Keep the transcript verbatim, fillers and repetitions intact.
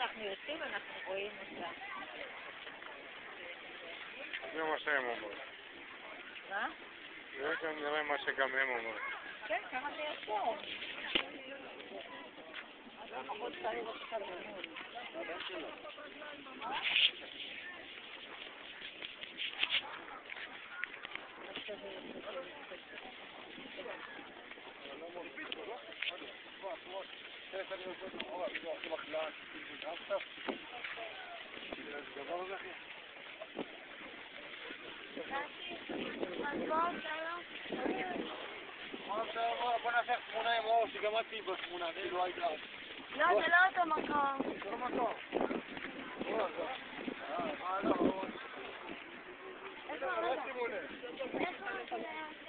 אנחנו יוצאים, אנחנו רואים אותה. זה מה שהם אומרים. מה? נראה מה שגם הם אומרים. כן, כמה זה יפה. זה פחות צעיר אותך ממול. הבן שלו. בוא נעשה תמונה עם אור שגם את תהיי בתמונה, זה לא הייתה. לא, זה לא אותו מקום. זה לא מקום. אה, לא. איפה? איפה?